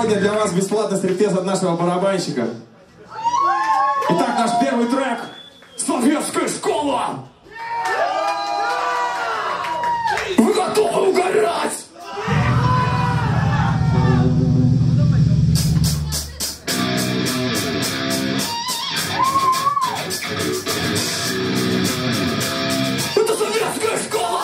Сегодня для вас бесплатный стриптиз от нашего барабанщика. Итак, наш первый трек «Советская школа». Вы готовы угорать? Это советская школа!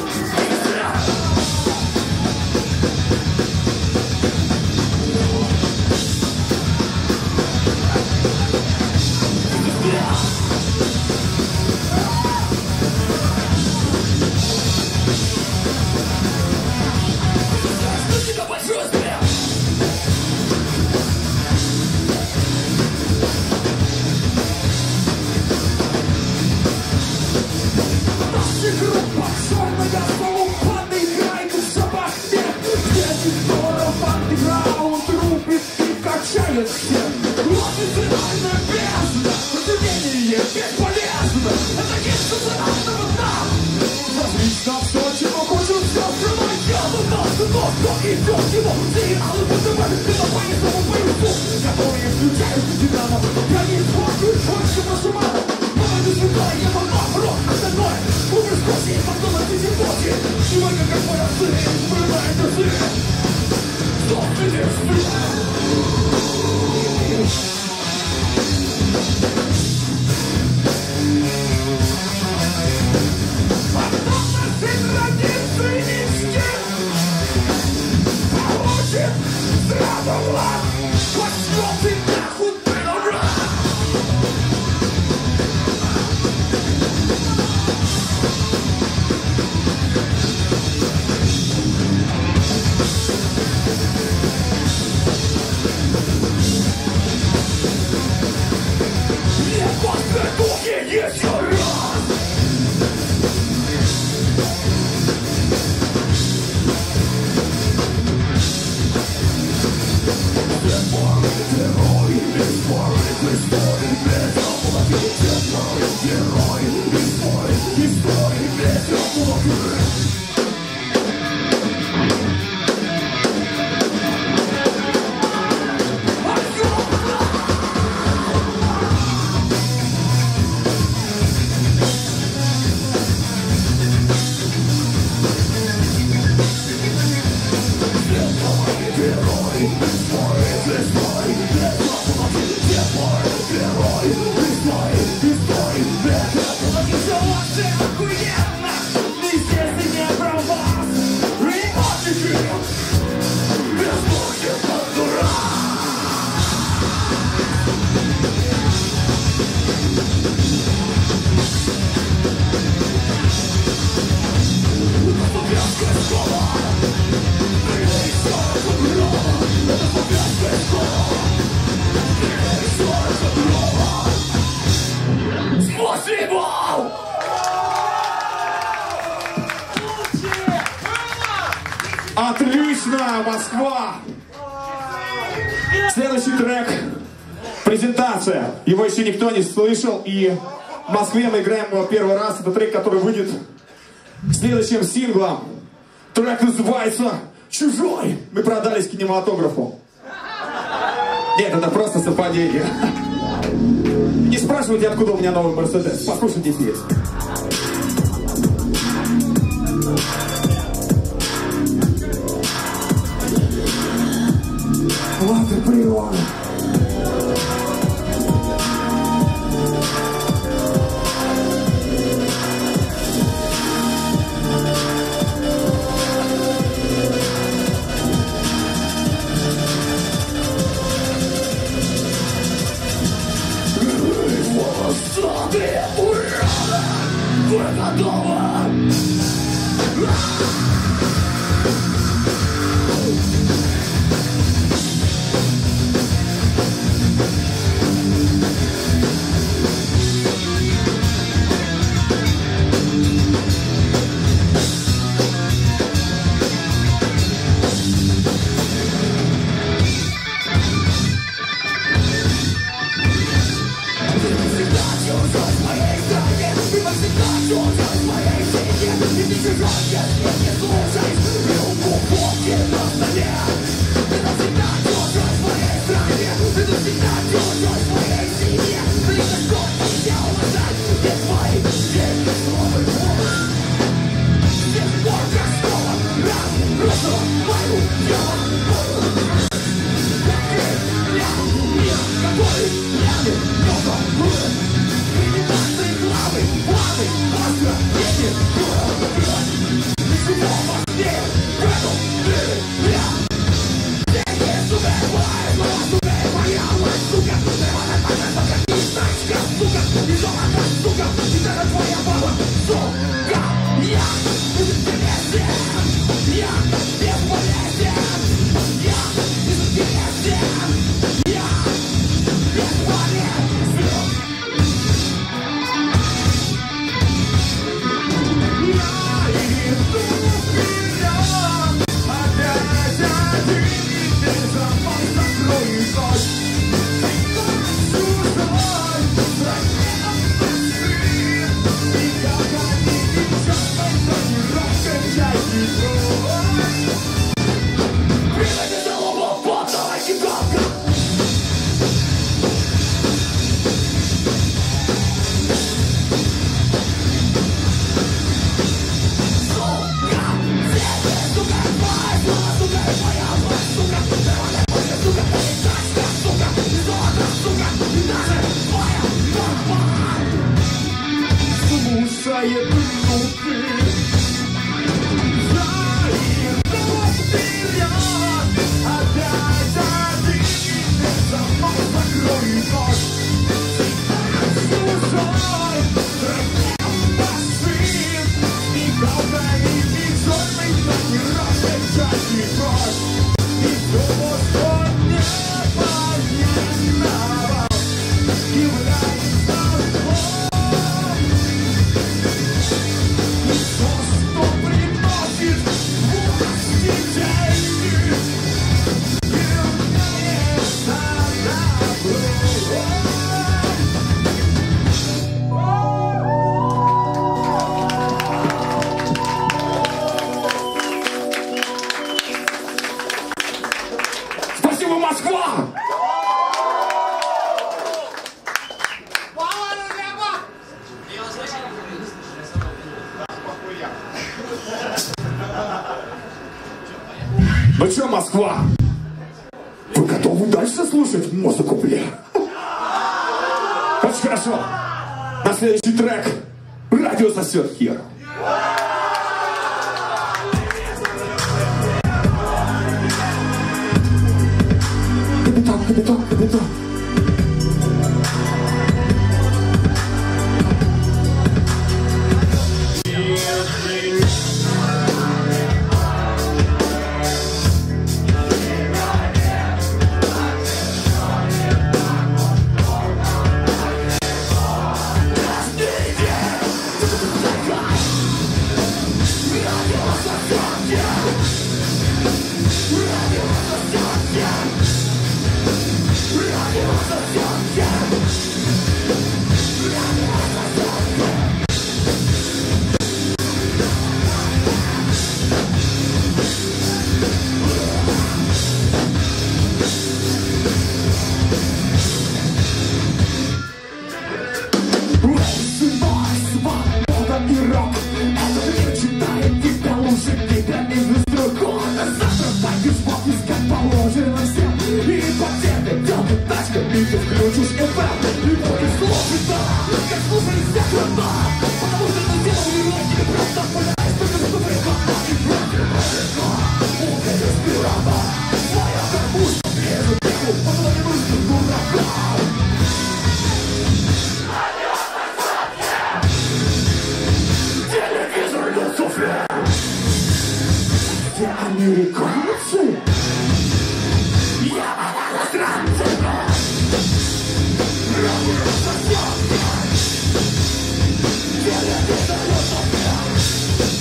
Отлично, Москва! Следующий трек. Презентация. Его еще никто не слышал, и в Москве мы играем его первый раз. Это трек, который выйдет следующим синглом. Трек называется «Чужой». Мы продались кинематографу. Нет, это просто совпадение. Не спрашивайте, откуда у меня новый Мерседес. Послушайте здесь. Вот и природа. Вы готовы? Слушай, Ну что, Москва? Вы готовы дальше слушать музыку, бля? Очень хорошо. На следующий трек радио сосет хер. Капитан, капитан, капитан. Американцы? Я иностранцы! Радио сосет! Телевизор сосет!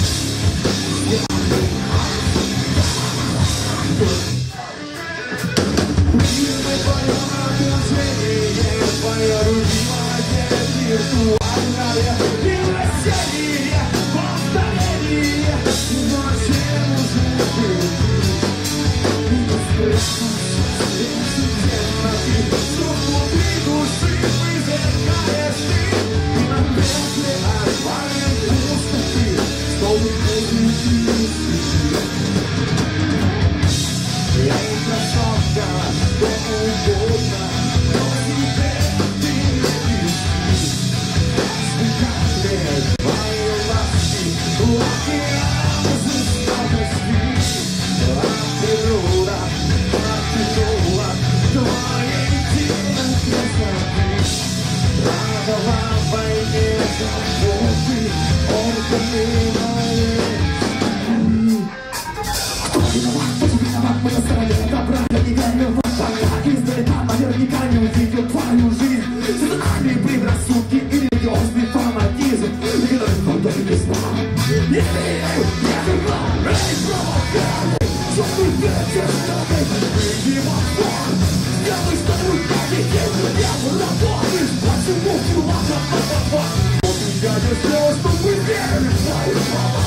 Мы на стороне добра, не гоним в поля. Издалека наверняка не увидел твою жизнь. Социальные предрассудки и религиозный фанатизм. Играют в том, только без нас. Не верю, я жива, эй, провокатор. Чёрный ветер, новый, выйди во двор. Сделай что-нибудь победить, не работаешь. Почему километр на два? Вот я не сделал, чтобы верили в твою слова.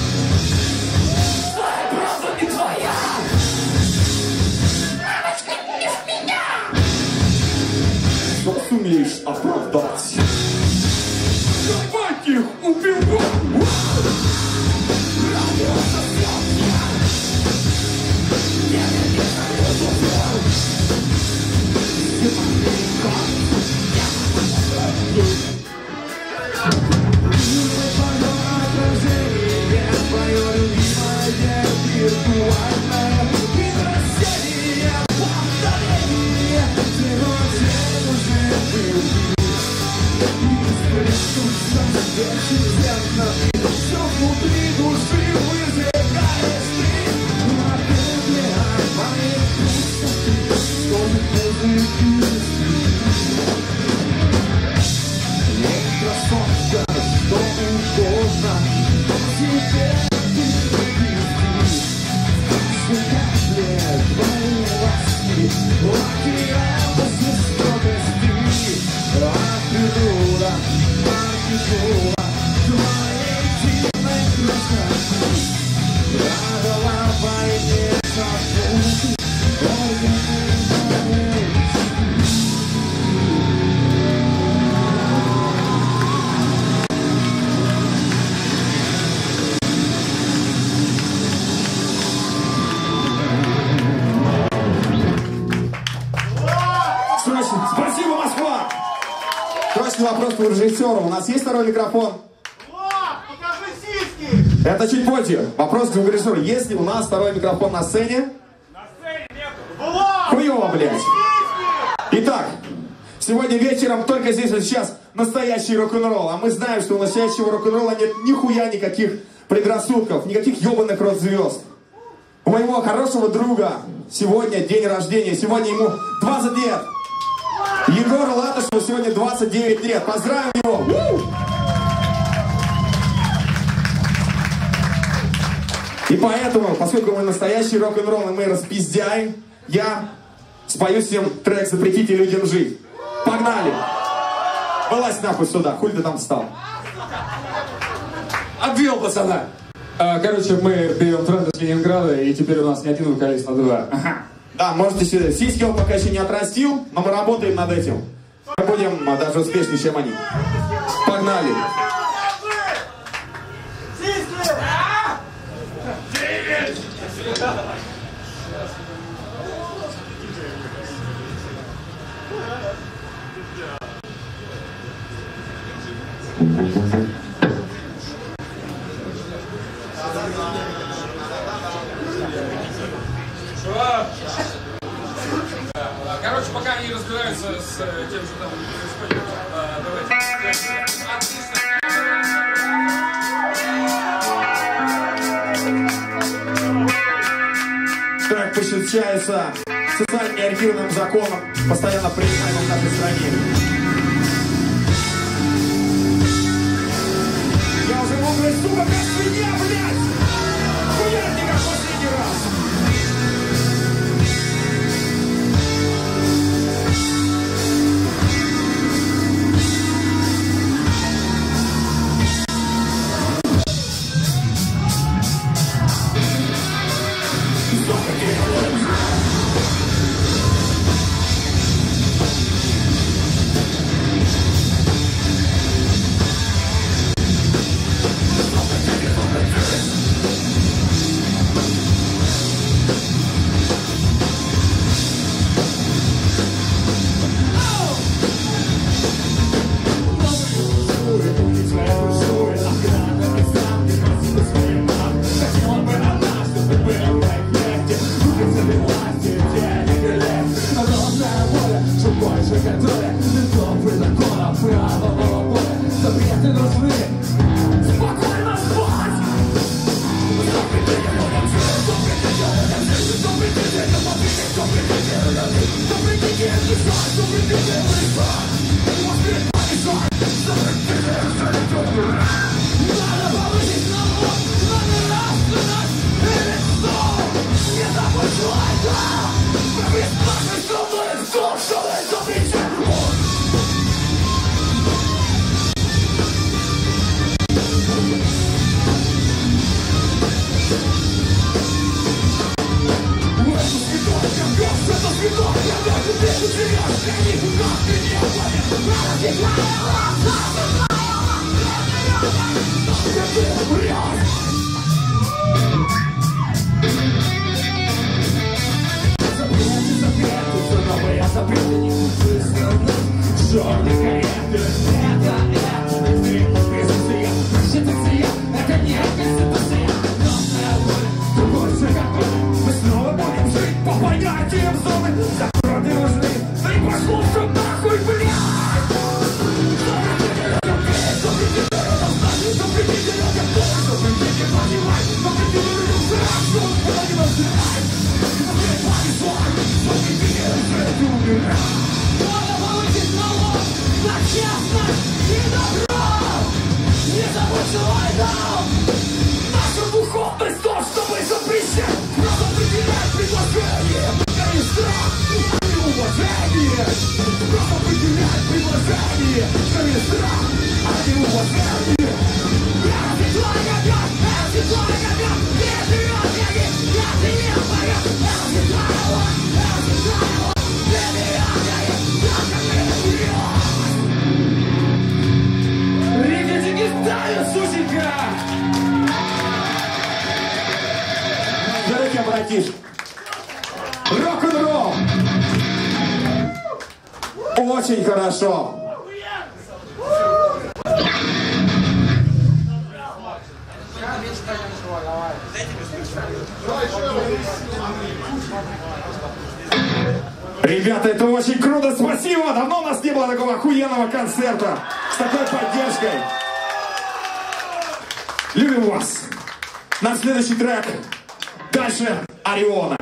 Твоя правда не твоя. Что сумеешь оправдать? Давайте их убивать! Все внутри души выжигаешь ты. Красотка, что угодно, тебе ты привези. Как лет твои ласки, океана жестокости. Партитура, партитура твоей дивной красоты. Радовала войне забудь, спасибо, Москва! Срочный вопрос по режиссеру. У нас есть второй микрофон? Покажи сиськи! Это чуть позже. Вопрос к режиссеру. Есть ли у нас второй микрофон на сцене? На сцене нет. Хуёво, блядь. Итак, сегодня вечером только здесь и сейчас настоящий рок-н-ролл. А мы знаем, что у настоящего рок-н-ролла нет нихуя никаких предрассудков, никаких ебаных рок-звезд. У моего хорошего друга сегодня день рождения. Сегодня ему 20 лет. Егору Латышеву сегодня 29 лет. Поздравим его! И поэтому, поскольку мы настоящий рок-н-ролл, и мы распиздяем, я спою всем трек «Запретите людям жить». Погнали! Вылазь нахуй сюда, хуй ты там встал. Обвел, пацана! Короче, мы берем тренды с Ленинграда, и теперь у нас не один вокалист, а два. Ага. Да, можете сюда. Сиськи он пока еще не отрастил, но мы работаем над этим. Мы будем даже успешнее, чем они. Погнали! Короче, пока они разбираются с тем, что там происходит, давайте. Трек посвящается социально неориентированным законам, постоянно принимаемым в нашей стране. Я уже могу говорить, сука, как свинья, блядь! Хуярни, как последний раз! Дорогие братишки, рок-н-ролл! Очень хорошо! Ребята, это очень круто! Спасибо! Давно у нас не было такого охуенного концерта с такой поддержкой! Любим вас! Наш следующий трек. Дальше Ориона.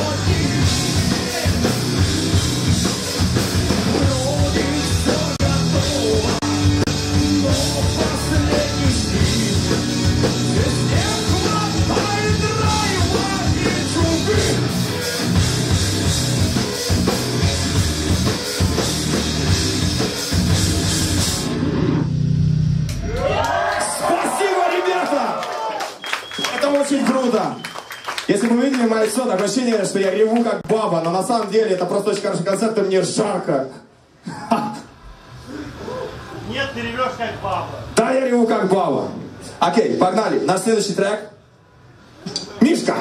Очень круто! Если бы вы видели мое лицо, такое ощущение, что я реву как баба, но на самом деле это просто очень хороший концерт, и мне жарко. Нет, ты ревешь как баба. Да, я реву как баба. Окей, погнали. Наш следующий трек. Мишка!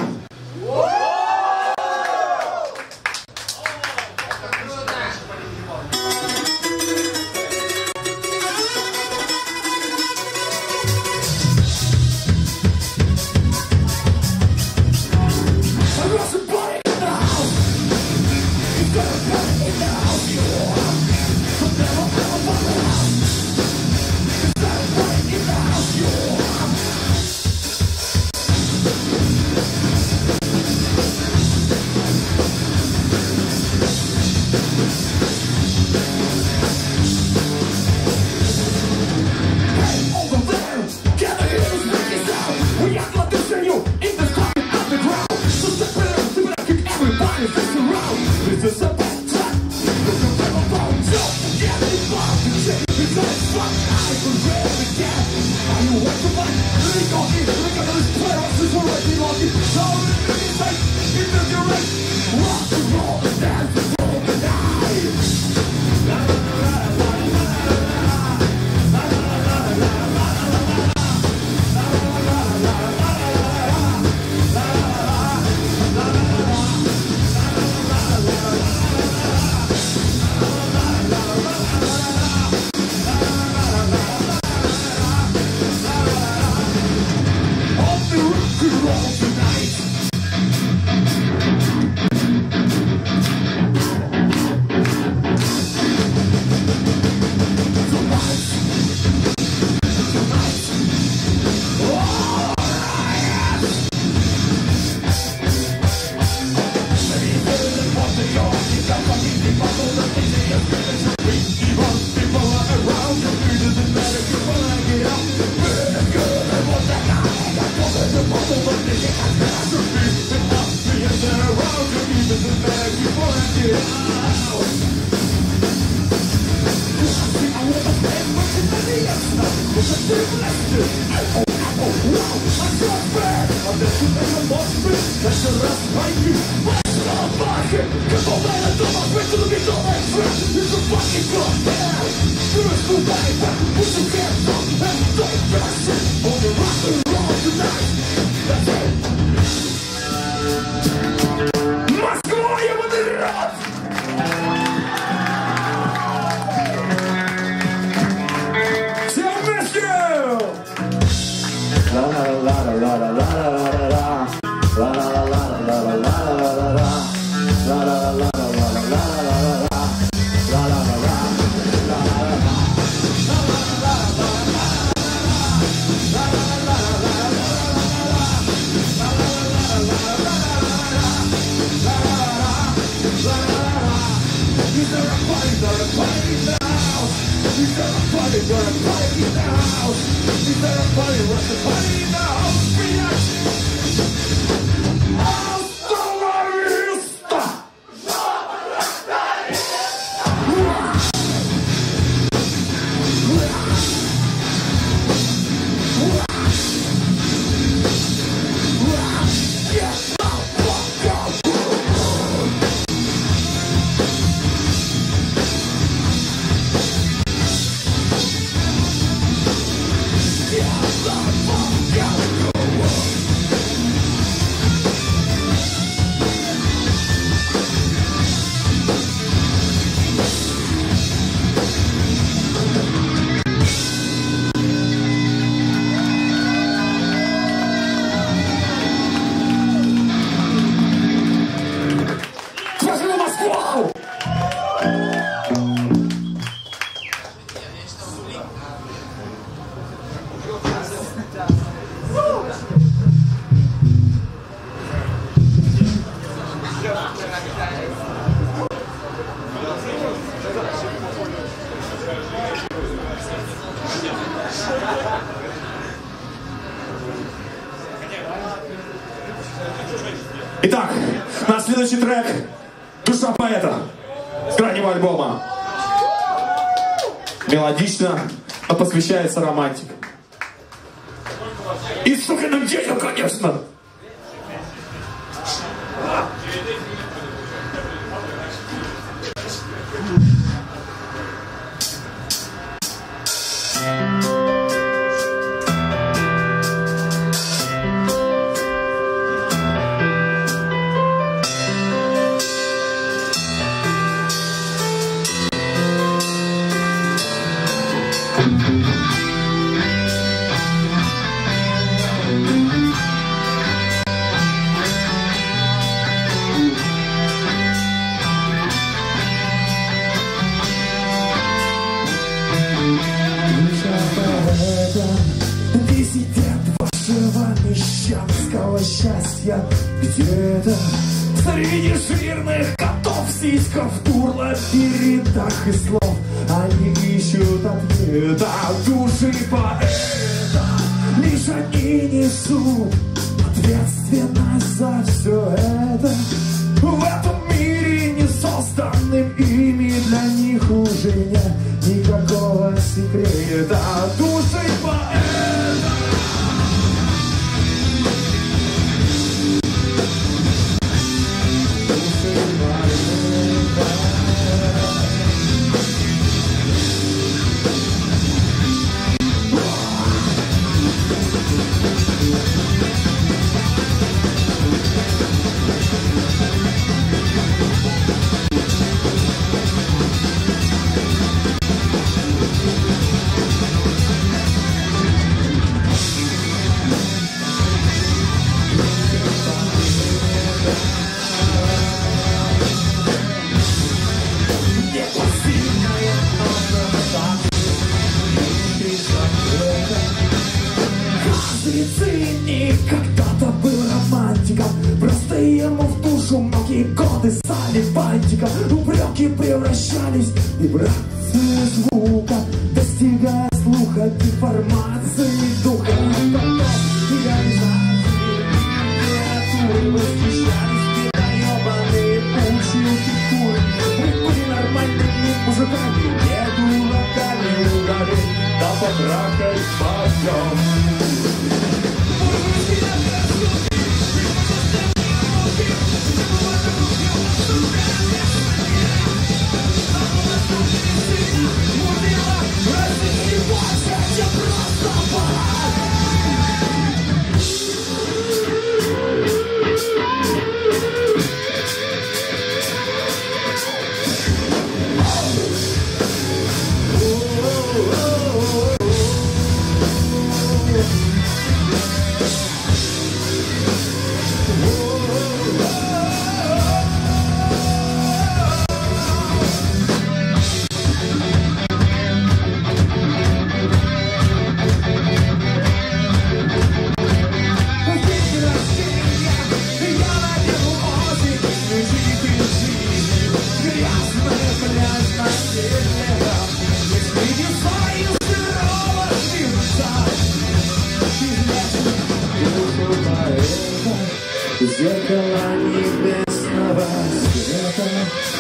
Итак, наш следующий трек «Душа поэта» с крайнего альбома. Мелодично, но посвящается романтике. И сукиным детям, конечно! Счастья где-то среди жирных котов, сиськов, дур, лабиринтах и слов. Они ищут ответа души поэта. Лишь они несут ответственность за все это. В этом мире, не созданным ими, для них уже нет никакого секрета души поэта. Когда-то был романтиком, просто ему в душу многие годы стали бантиком. Упреки превращались в вибрации звука, достигая слуха, деформации духа. Потом реализации креатуры восхищались недоебанные училки куры. Мы были нормальными мужиками, не дураками, угорели, да потрахать пойдем. Зеркало небесного света.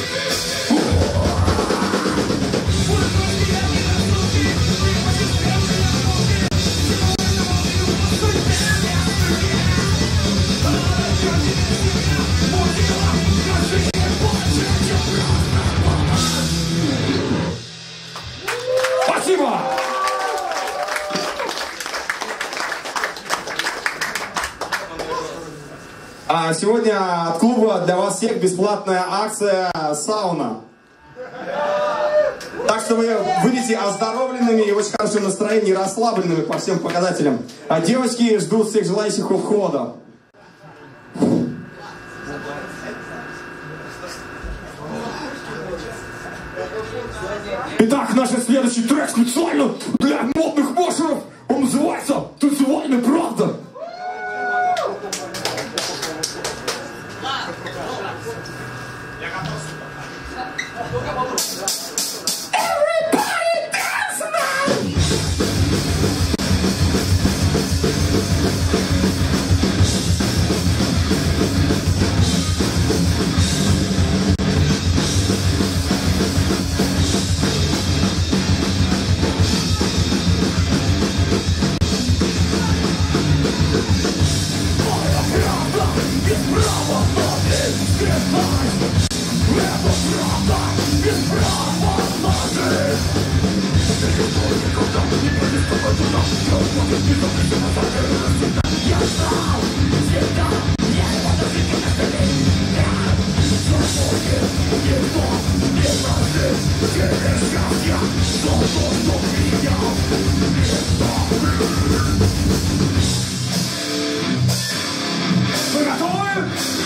Спасибо! А сегодня от клуба для вас всех бесплатная акция «Сауна». Так что вы выйдете оздоровленными и в очень хорошем настроении, расслабленными по всем показателям. А девочки ждут всех желающих у входа. Итак, наш следующий трек специально для модных мошеров. Он называется «Танцевальная правда». Вы готовы?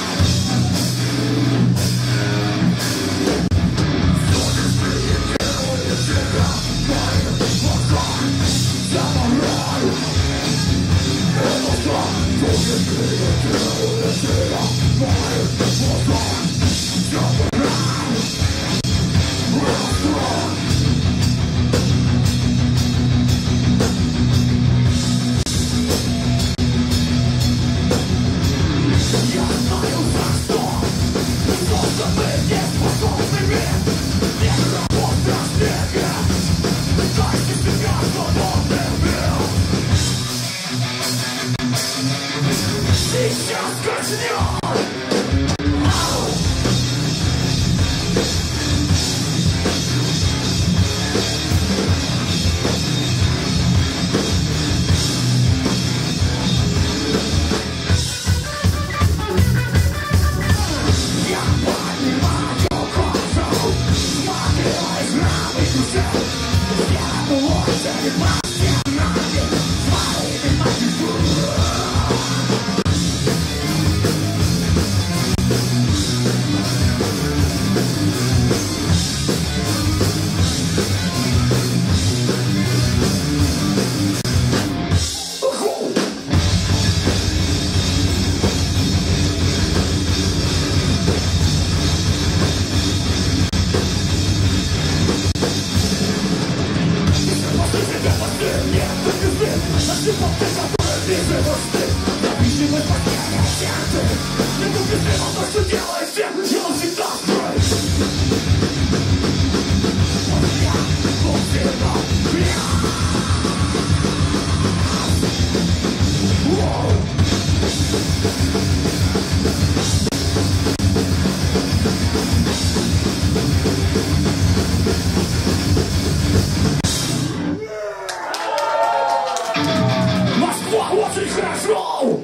Москва, очень хорошо!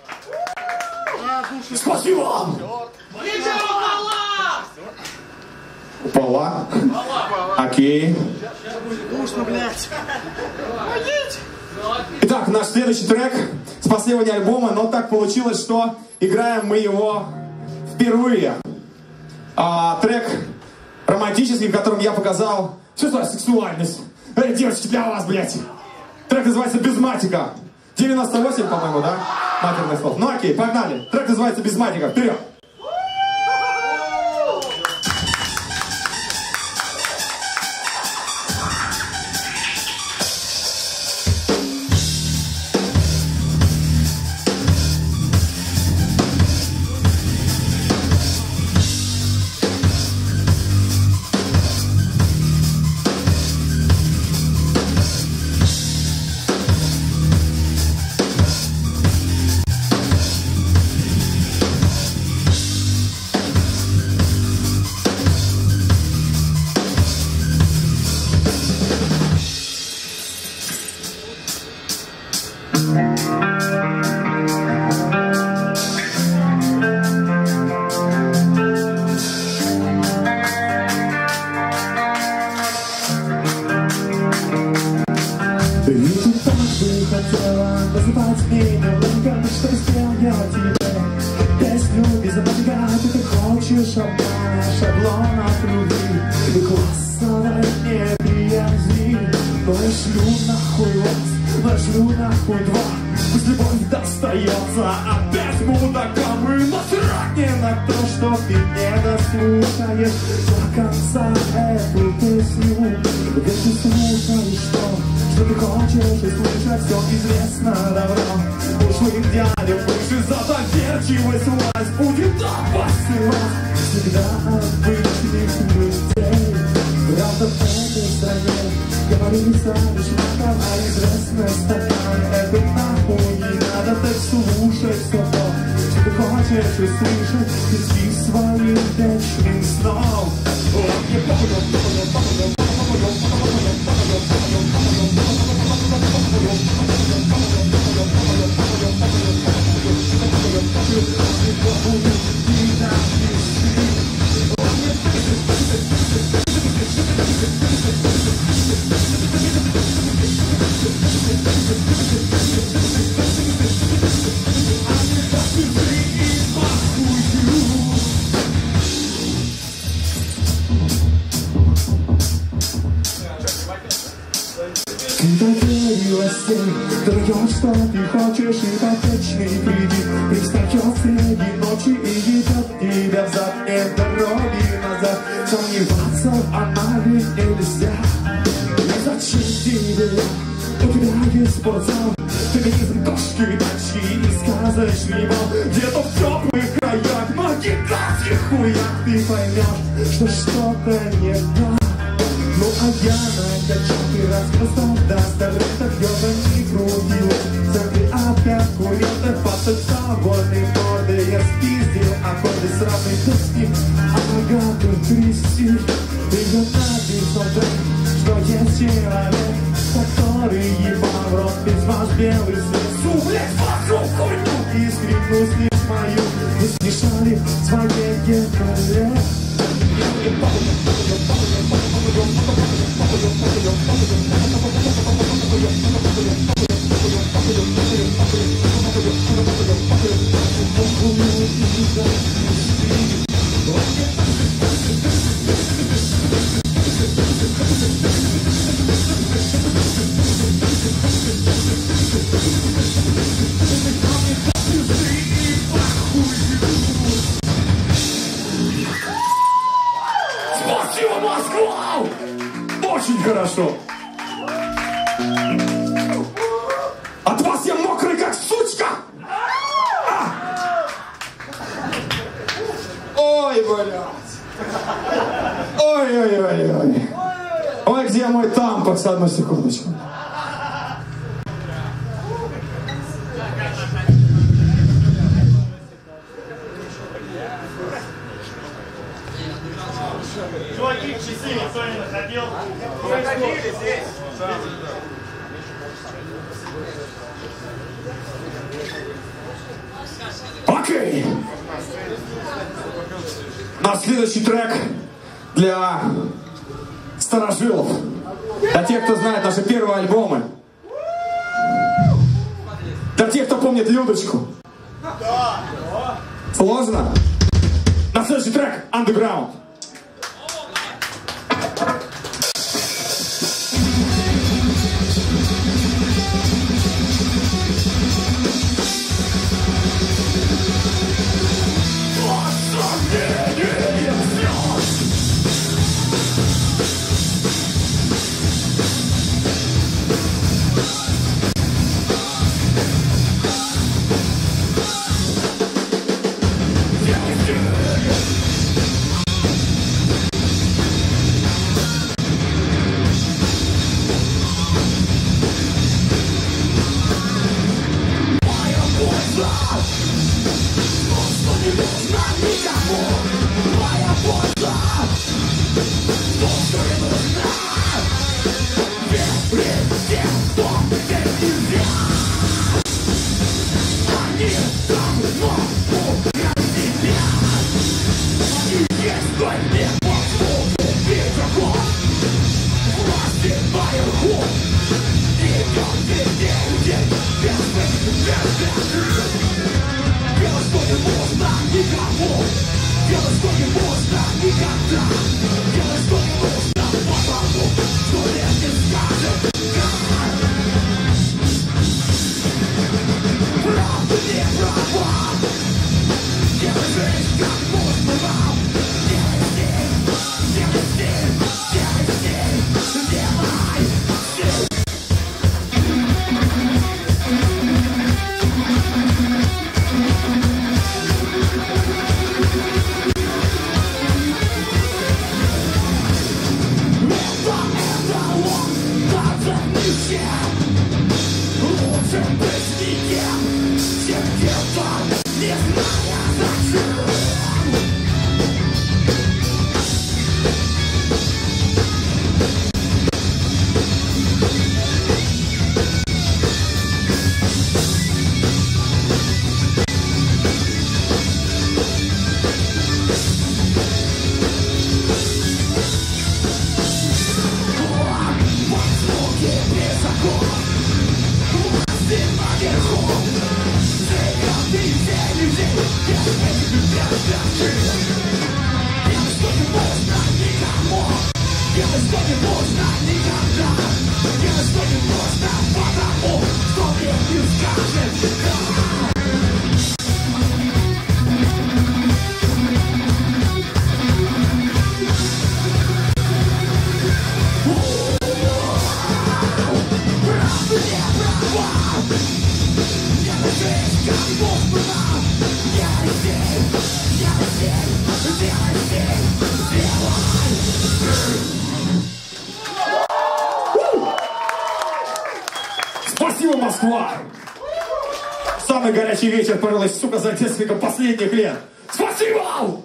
Спасибо вам! Упала? Окей. Душно, блядь. Итак, наш следующий трек с последнего альбома, но так получилось, что играем мы его впервые. Трек романтический, в котором я показал всю свою сексуальность. Эй, девочки, для вас, блядь. Трек называется «Без матика». 98, по-моему, да? Матерных слов. Ну окей, погнали. Трек называется «Без матика». Вперед! Опять мудакам и насрать не на то, что ты не дослушаешь до конца эту песню. Ведь ты слушаешь что ты хочешь услышать, все известно давно. Уж в идеале выше за доверчивость власть будет посылать всегда обычных людей. Правда в этой стране говорили сами шмаком, а известность такая, это нахуй не надо, так слушай все то, что ты хочешь услышать, идти своим вечным сном. доверилась тем, вдвоем, что ты хочешь, ипотечный кредит. Пристает среди ночи и ведет тебя взад, нет дороги назад. Сомневаться в анализе нельзя. И зачем тебе? У тебя есть спортзал, механизм кошки, тачки и сказочный бал. Где-то в теплых краях, на гигантских хуях ты поймешь, что что-то не так. Ну а я на качалке распростал до столетов ёбаный круги. В центре от конкурентов подсоциальный борды. Я спиздил аккорды с равной доски, а богатый трясти. Ее написал трек, что есть человек, который ебал в рот без ваш белый свет. Су, блядь, вашу хуйню и скрипнул слив мою. Вы смешали своей генерале. Спасибо, Москва! Очень хорошо! От вас я мокрый, как сучка! Ой, блядь! Ой-ой-ой-ой! Ой, где мой тампокс? Одну секундочку. Чуваки, часы никто не находил. Находили здесь. Окей. Наш следующий трек для старожилов. Для тех, кто знает наши первые альбомы. Для тех, кто помнит Людочку. Сложно? На следующий трек Underground. Делай, что не нужно никогда. Делай, что не нужно. Москва! Самый горячий вечер, пожалуй, сука, за несколько последних лет. Спасибо!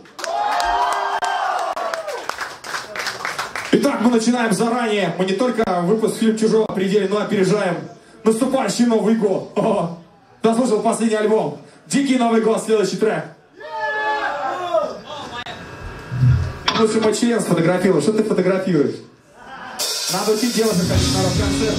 Итак, мы начинаем заранее. Мы не только выпуск «Фильм чужого» пределе, но опережаем наступающий Новый год. О, дослушал последний альбом. Дикий Новый год, следующий трек. Лучше мой член сфотографировал. Что ты фотографируешь? Надо учить делать, конечно, на рок-концерт.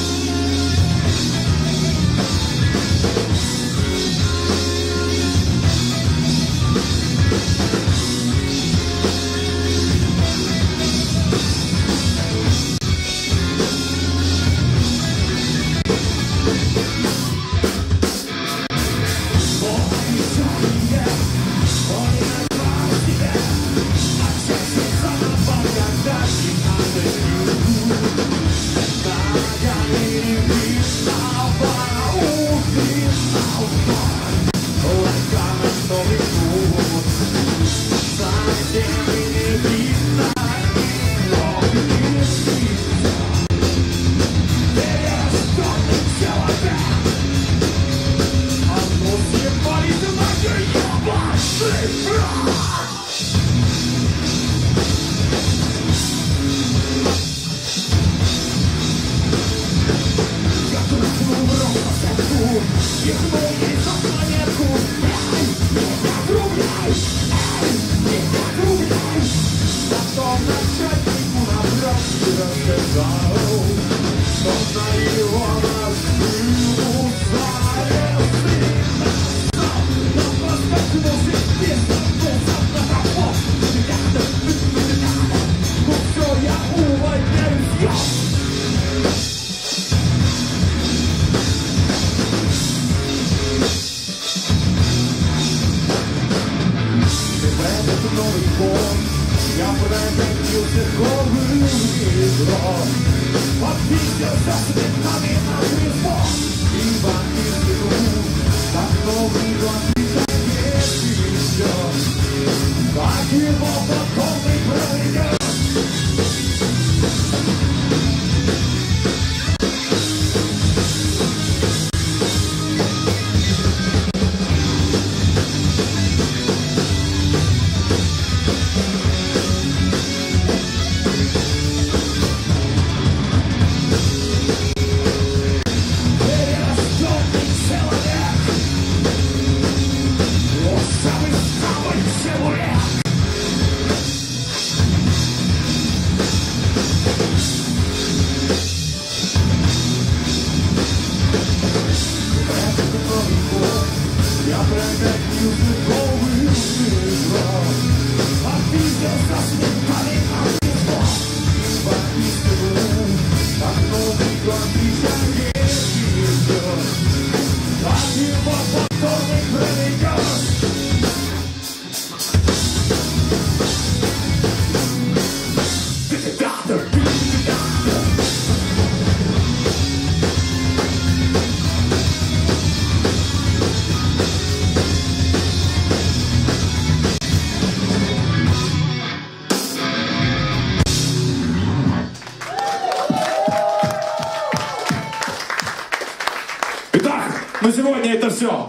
На сегодня это все.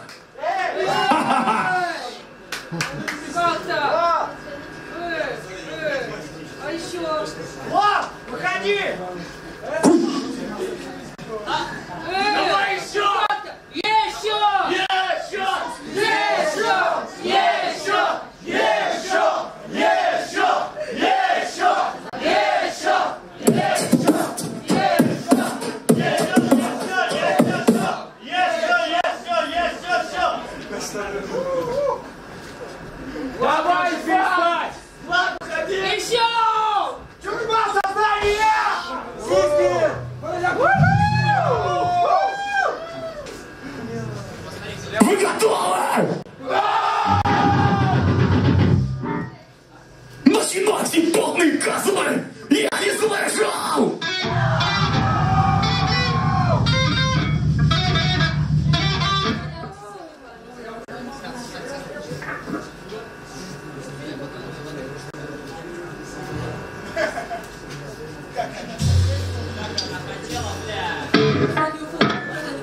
Как-то! А еще? Влад, выходи! Давай еще! Еще! Еще! Еще! Еще! Еще! Еще! Давай спать! Влад, выходи! Еще! Чужба сознания! Сиськи! Вы готовы? Начинайте, полные козлы! Я не слышал! Как она хотела, бля!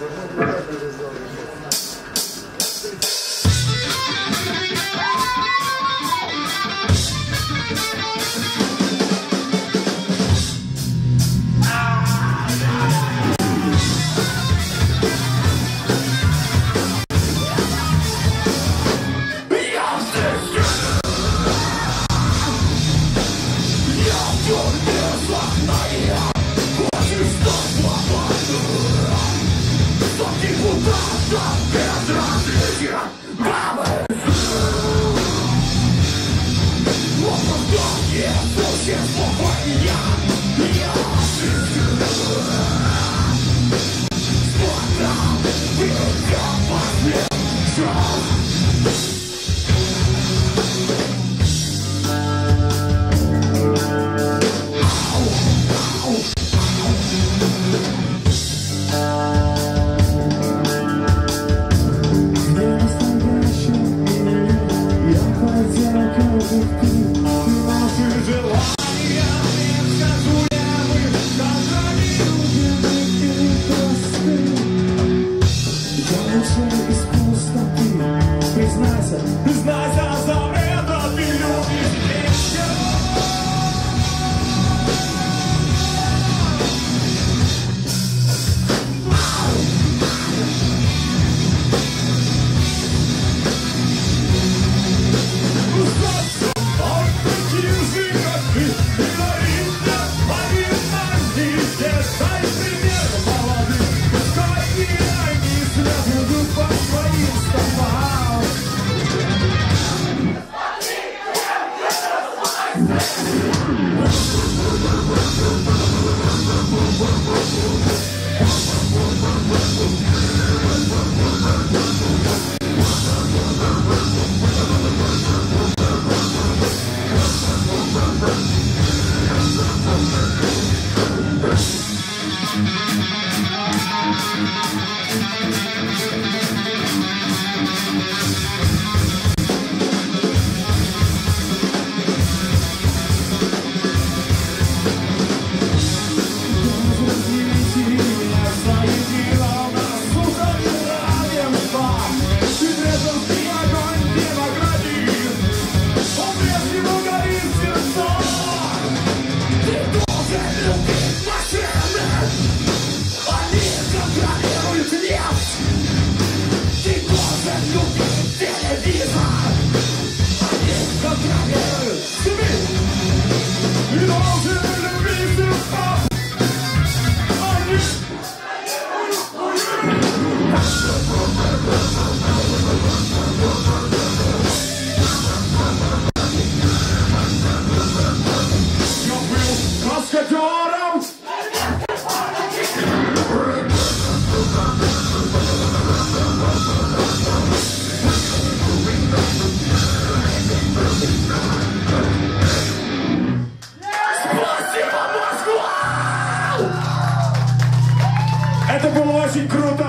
Это было очень круто!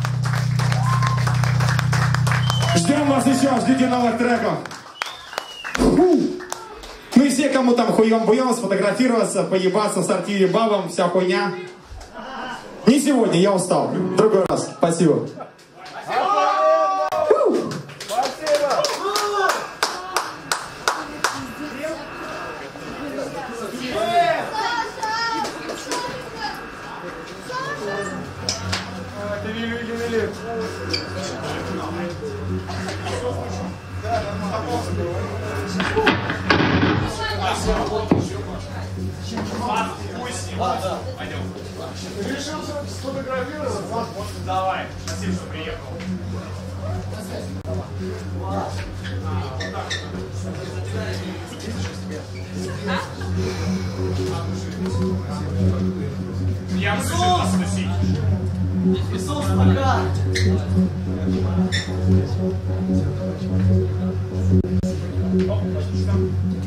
Ждем вас еще, ждите новых треков. Фу. Ну и все, кому там хуем-буем, сфотографироваться, поебаться в сортире бабам, вся хуйня. Не сегодня, я устал. В другой раз. Спасибо. Решил сфотографироваться? Давай. Спасибо, что приехал. Я решил вас носить. Иисус, пока. Оп,